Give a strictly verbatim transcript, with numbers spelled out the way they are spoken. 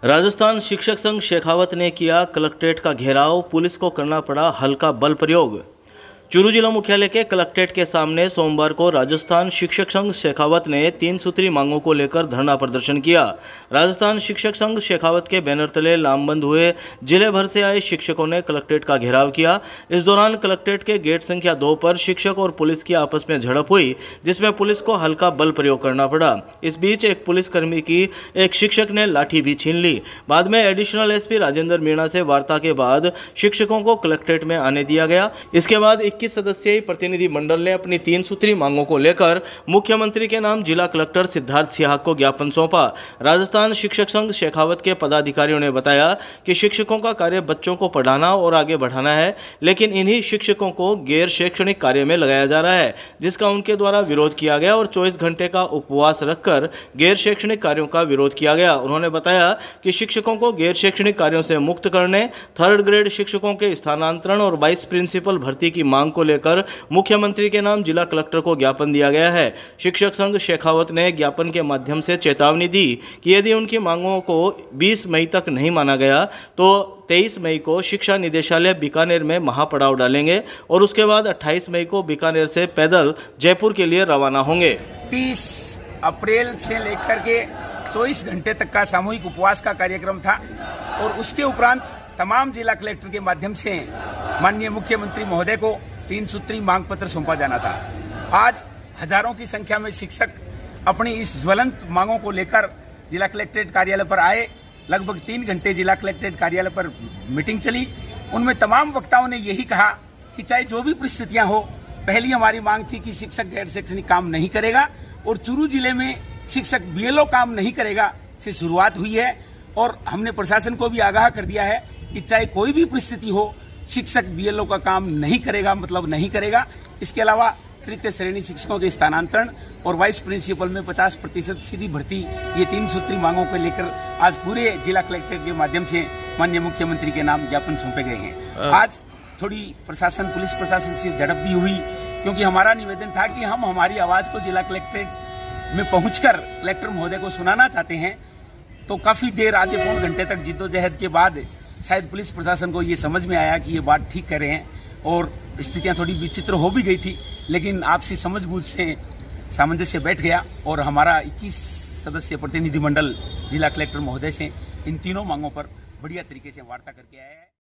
राजस्थान शिक्षक संघ शेखावत ने किया कलेक्ट्रेट का घेराव, पुलिस को करना पड़ा हल्का बल प्रयोग। चूरू जिला मुख्यालय के कलेक्ट्रेट के सामने सोमवार को राजस्थान शिक्षक संघ शेखावत ने तीन सूत्री मांगों को लेकर धरना प्रदर्शन किया। राजस्थान शिक्षक संघ शेखावत के बैनर तले लामबंद हुए जिले भर से आए शिक्षकों ने कलेक्ट्रेट का घेराव किया। इस दौरान कलेक्ट्रेट के गेट संख्या दो पर शिक्षक और पुलिस की आपस में झड़प हुई, जिसमें पुलिस को हल्का बल प्रयोग करना पड़ा। इस बीच एक पुलिसकर्मी की एक शिक्षक ने लाठी भी छीन ली। बाद में एडिशनल एसपी राजेंद्र मीणा से वार्ता के बाद शिक्षकों को कलेक्ट्रेट में आने दिया गया। इसके बाद इक्कीस सदस्यीय प्रतिनिधि मंडल ने अपनी तीन सूत्री मांगों को लेकर मुख्यमंत्री के नाम जिला कलेक्टर सिद्धार्थ सिहाग को ज्ञापन सौंपा। राजस्थान शिक्षक संघ शेखावत के पदाधिकारियों ने बताया कि शिक्षकों का कार्य बच्चों को पढ़ाना और आगे बढ़ाना है, लेकिन इन्हीं शिक्षकों को गैर शैक्षणिक कार्य में लगाया जा रहा है, जिसका उनके द्वारा विरोध किया गया और चौबीस घंटे का उपवास रखकर गैर शैक्षणिक कार्यों का विरोध किया गया। उन्होंने बताया कि शिक्षकों को गैर शैक्षणिक कार्यों से मुक्त करने, थर्ड ग्रेड शिक्षकों के स्थानांतरण और वाइस प्रिंसिपल भर्ती की मांग को लेकर मुख्यमंत्री के नाम जिला कलेक्टर को ज्ञापन दिया गया है। शिक्षक संघ शेखावत ने ज्ञापन के माध्यम से चेतावनी दी कि यदि उनकी मांगों को बीस मई तक नहीं माना गया तो तेईस मई को शिक्षा निदेशालय बीकानेर में महापड़ाव डालेंगे और उसके बाद अट्ठाईस मई को बीकानेर से पैदल जयपुर के लिए रवाना होंगे। तीस अप्रैल से लेकर के चौबीस घंटे तक का सामूहिक उपवास का कार्यक्रम था और उसके उपरांत तमाम जिला कलेक्टर के माध्यम से माननीय मुख्यमंत्री महोदय को तीन सूत्री मांग पत्र सौंपा जाना था। आज हजारों की संख्या में शिक्षक अपनी इस ज्वलंत मांगों को लेकर जिला कलेक्ट्रेट कार्यालय पर आए। लगभग तीन घंटे जिला कलेक्ट्रेट कार्यालय पर मीटिंग चली। उनमें तमाम वक्ताओं ने यही कहा कि चाहे जो भी परिस्थितियां हो, पहली हमारी मांग थी कि शिक्षक गैर शैक्षणिक काम नहीं करेगा और चूरू जिले में शिक्षक बीएलओ काम नहीं करेगा से शुरुआत हुई है और हमने प्रशासन को भी आगाह कर दिया है कि चाहे कोई भी परिस्थिति हो, शिक्षक बीएलओ का काम नहीं करेगा मतलब नहीं करेगा। इसके अलावा तृतीय श्रेणी शिक्षकों के स्थानांतरण और वाइस प्रिंसिपल में पचास प्रतिशत सीधी भर्ती, ये तीन सूत्री मांगों को लेकर आज पूरे जिला कलेक्ट्रेट के माध्यम से माननीय मुख्यमंत्री के नाम ज्ञापन सौंपे गए हैं। आज थोड़ी प्रशासन पुलिस प्रशासन से झड़प भी हुई, क्योंकि हमारा निवेदन था कि हम हमारी आवाज को जिला कलेक्ट्रेट में पहुंचकर कलेक्टर महोदय को सुनाना चाहते हैं। तो काफी देर, आधे पौन घंटे तक जिद्दोजहद के बाद शायद पुलिस प्रशासन को ये समझ में आया कि ये बात ठीक कर रहे हैं और स्थितियां थोड़ी विचित्र हो भी गई थी, लेकिन आपसी समझबूझ से सामंजस्य बैठ गया और हमारा इक्कीस सदस्यीय प्रतिनिधिमंडल जिला कलेक्टर महोदय से इन तीनों मांगों पर बढ़िया तरीके से वार्ता करके आया है।